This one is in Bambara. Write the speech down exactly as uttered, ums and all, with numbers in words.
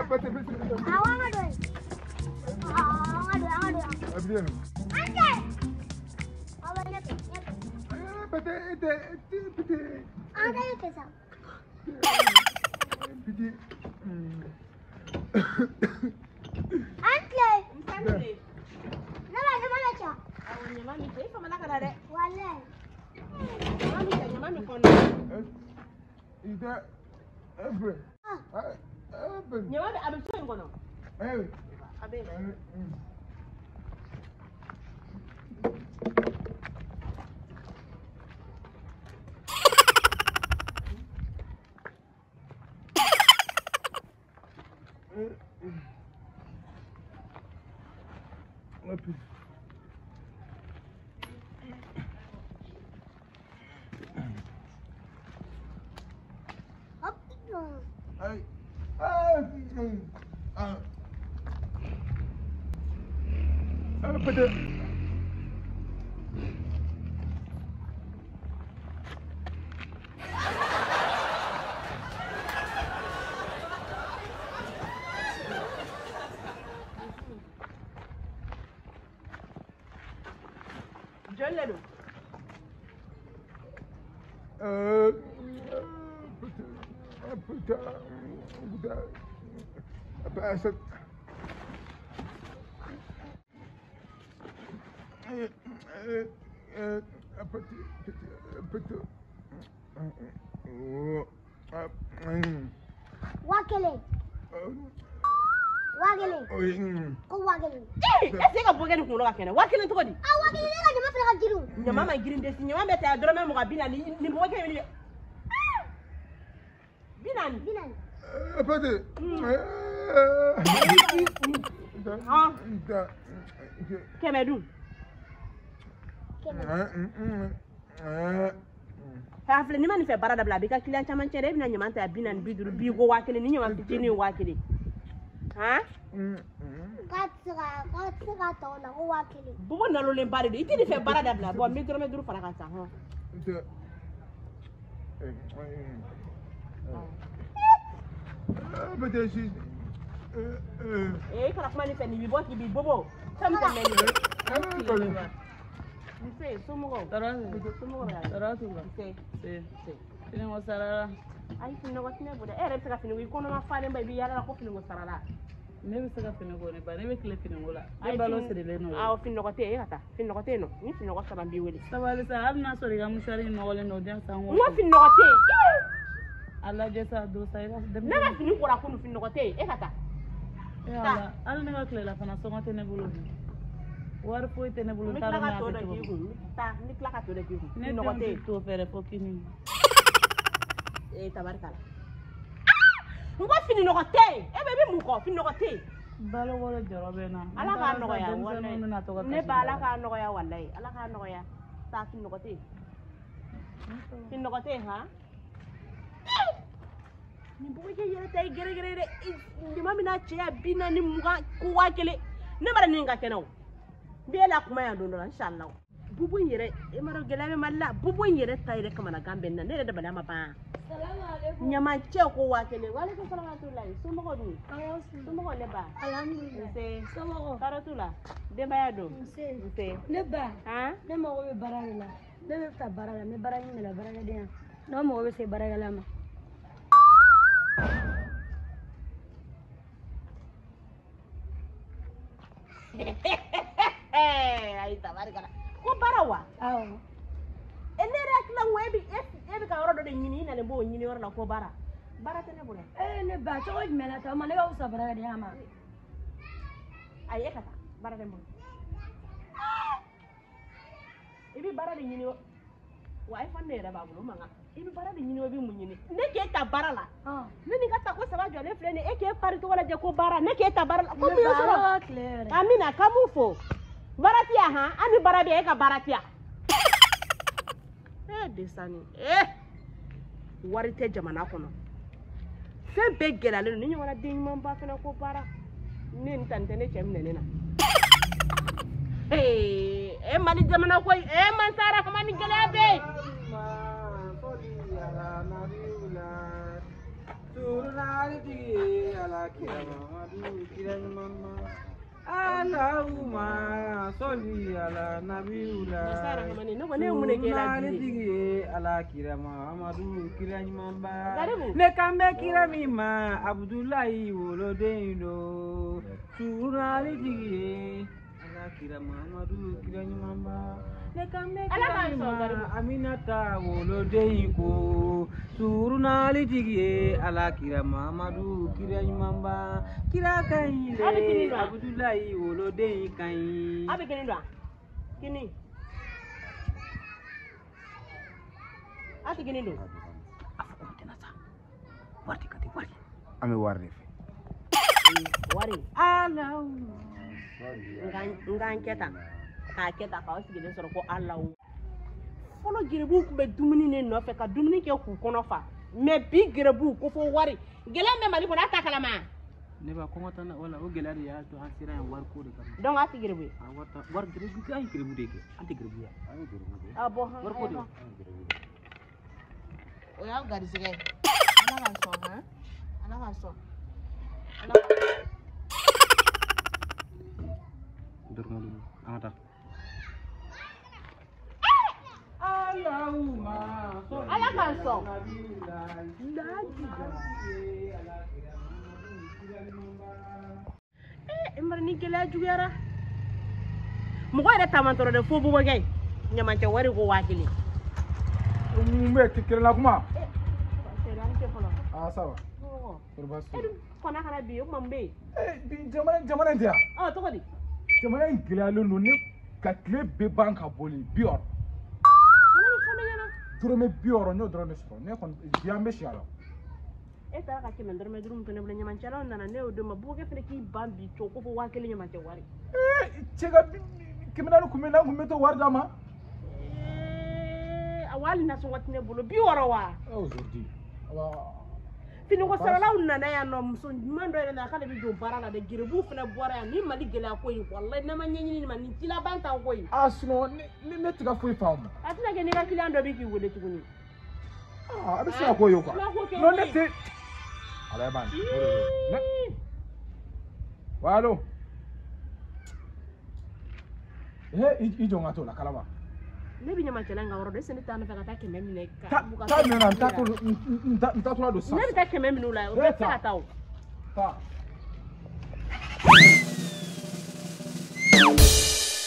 Pete pete. Awang ada. Awang ada, awang ada. Abdien. Ante. Awang nyatu, nyatu. Pete pete pete. Ada yang kesal. Pete. Ante. Ante. Nama nama aja. Awang nyama mi teh sama nak ada. Wala. Nyama mi teh nyama mi kono. Ida. Abe. Abe. Nyama mi abe so ngono. Eh. Abe. Abe. Ay, ah, ah, ah, pete. John Leno. Eh, pete, pete, pete, apa asal? Eh, eh, eh, apa tu, apa tu? Oh, ah, Wakile. Wakile. oh, hmm. Ko wakile. Eh, ese ka bogen kuno ka kene. Wakile to di. Ah wakile ne ka jama fela jiru. Nyama ma girin desi nyama bete adoro me mo ka bina ni ni mo ke ni. Binan. Binan. Apa tu? Ah, Ida. Kemedun. Kene. Eh, Ha fle ni man fe barada bla bi ka client chaman chere bina nyama ta binan biduru bi go wakile ni nyama fitini wakile. Ha? Ka tsira, ka tsira to na ko wakile. Bubo na lo le bari di itini fe barada bla bo mi duro me duro fara ka sa ha. Ida. Apa tu sih? Eh, kana kuma ni fe ni bi bo ki bi bobo. Sam te me ni. Ni fe sumo. Tara, Sumo ya. tara tu lah. Se. Se, Se. ini masalah. Ai fin no wasne bude. Eh, re ka fin wi kono ma fa le mbay bi yalla ko fin go sarala. Ne bɛ se ka fini ko ne ba ne bɛ tile fini ko la. Ne balo sirilen n'o ye. Ah, fin no ko te e kata. Fin no ko te no. Ni fin no ko saban bi wele. Sabali sa hali n'a sɔrɔ i ka musari nɔgɔlen don den san ko. Ngo fin no ko te. A lajɛ sa don sa i ka Ne ka fini ko ra ko fin no ko te e kata. E ala hali ne ka tilela fana sɔngɔ tɛ ne bolo bi. Wari foyi tɛ ne bolo n Mi t'a kila dɔn ka n'a to kɛ da cogo ki min. gun. Ta, ni kila ka to da ki gun. Ne Fin no ko denw te. tɛ to fɛrɛ fo kini. Eh, tabarikala. Ngo fin no ko te. E be bi mu ko fin no ko te. Balo wɔɔrɔ jɔrɔ bɛ na. Ala ka nɔgɔya denmisɛnninw bɛna to ka wallahi. Ne kasi ba ala baara. ka nɔgɔya wallahi. Ala ka nɔgɔya. Ta fin nɔgɔ te. Fin nɔgɔ te ha? Ni bugu ke yɛrɛ ta i gɛrɛ gɛrɛ dɛ. Ɲama mina cɛ ya bi naani mugan ko waa kelen. Ne mara nin ka kɛnɛ o. N bɛ la kuma yan don dɔ la inshallah. Bubu in yɛrɛ e ma dɔn gɛlɛya bɛ Mali la. Bubu in yɛrɛ ta yɛrɛ kamanagan bɛ n na. Ne yɛrɛ dabaliya ma ban. Salamu alaikum. Ɲama cɛ ko waa kelen. Walekum salam wa rahmatulahi. Somɔgɔw dun? Ayo. Somɔgɔw ne ba. Alhamdulillah. Nse. Somɔgɔw. Tɔɔrɔ t'u la. Denbaya don. Nse. Nse. Ne ba. Han? Ne mago bɛ baara de la. Ne bɛ taa baara la. N bɛ baara ɲini la baarakɛdenya. N'aw mago bɛ se baarakɛla ma. Ai tabarikala. Ko baara wa? Awɔ. E ne yɛrɛ hakili la n ko e bi e bɛ ka yɔrɔ dɔ de ɲini i nalen b'o ɲini yɔrɔ la ko baara. Baara tɛ ne bolo. Ee ne ba cogo jumɛn na ta o ma ne ka wusa baarakɛdenya ma. Ayi e ka taa baara tɛ n bolo. I bɛ baara de ɲini o. Wa iPhone ne yɛrɛ b'a bolo o man kan. I bɛ baara de ɲini o i bɛ mun ɲini? Ne k'e ta baara la. Ne ni ka ta ko saba jɔlen filɛ nin ye e k'e pari tɔgɔ lajɛ ko baara ne k'e ta baara la. Ko mun y'o sɔrɔ? Amina ka mun fɔ? Baara ti yan han? An ni baara bɛ yan e ka baara ti yan. Eh desani eh wari tɛ jamana kɔnɔ. Fɛn bɛɛ gɛlɛyalen don ni ɲɔgɔnna den ɲumanba fana ko baara. Ne nin ta nin tɛ ne cɛ minɛ ne na. Hey, e Mali jamana koyi e Mansara kama ni gɛlɛya bɛ yen. Surunalitigi ala kira Muhammadu kira mama. Allahumma salli ala nabiyula. Surunalitigi ala kira Muhammadu kira mama. Ne kambe kira mima Abdullahi wolodendo. Surunalitigi ala kira Muhammadu kira mama. Ne kambe kira mima Aminata wolodendo. Surunalitigi ala kira Muhammadu kira mama. Kira kaile Abdullahi wolodendo kai. Abi kini dua, kini. Ati kini dua. Wari kati wari. Ame wari. Wari. Allah. Ngan ngan kita, ka kita kau sih gede soro ko Allah. Folo gerebu ku be dumuni ne no fe ka dumuni ke ku kono fa. Me bi gerebu ko fo wari. Gela me mali ko na ta kala ma. Ne ba ko ngata na wala o gela ya to hasira en war ko de kam. Donc ati gerebu. A wata war gerebu ka ay gerebu de ke. Anti gerebu ya. Ay gerebu de. Ah bon. War ko de. O ya gari sige. Ana kan so ha. Ana kan so. Ana Dormo dulu. Angata. Allahumma Ala kan so. Eh, embar ni gela jugara. Mo ko da tamantoro de fo bubo gay. Nyamante wari ko wakili. Mbe kikira la kuma. C'est là que folo. Ah ça va. Oh. Turbasu. Edu kona kana bi o mambe. Eh bi jamana jamana dia. Ah to kodi. Jamana ingilalo no ne ka kle be banka boli bior. Kana ni fona yana. Turo me bior no drone so. Ne kon biambe shialo. E tara ka kemen dorme durum to ne bla nyamante la nana ne o de mabuke fere ki bambi to ko fo wakili nyamante wari. Eh chega kimena no kumena kumeto wardama. Awali na so watne bolo bi woro wa. Oh zodi. Aba Fini ko sala nana ya no mso mando ene na kala bi jo barana de girebu fina bora ya ni mali gela ko yi wallahi na manyenyi ni mani tila banta ko yi. asno ne ne tiga foi famu. Atina ke ni ka kila ndo bi ki wole tukuni. Ah abi sa ko yo kwa. No ne te. Ala ban. Ne. Walo. Eh ijo ngato la kalama. Ne bi nyama chelanga woro de sene tanu faka take memi ne ka. Ta me na ntatu ntatu la do sa. Ne bi take memi nula o be ta taw. Ta.